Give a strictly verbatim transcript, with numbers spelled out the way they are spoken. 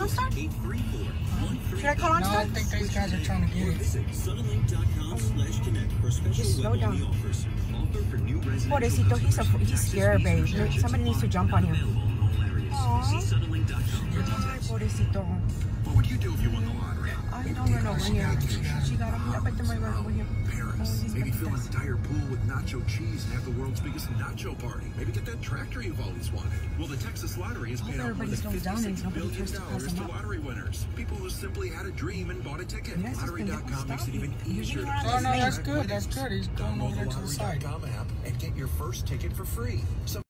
OnStar? Should I call OnStar? No, I think these guys are trying to get it. Just slow down. Pobrecito, he's, a, he's scared, babe. Somebody needs to jump on him. Aww. Ay, pobrecito. What would you do if you won the lottery? I don't run over here. She got him. I bet run over here. Paris. Maybe fill an entire pool with nacho cheese and have the world's biggest nacho party. Maybe get that tractor you've always wanted. Well, the Texas Lottery has paid out more than fifty-six billion dollars to lottery winners. People who simply had a dream and bought a ticket. Lottery dot com makes it even easier to Oh, no, that's good. That's good. He's going over there to the side. Download the Lottery dot com app and get your first ticket for free. So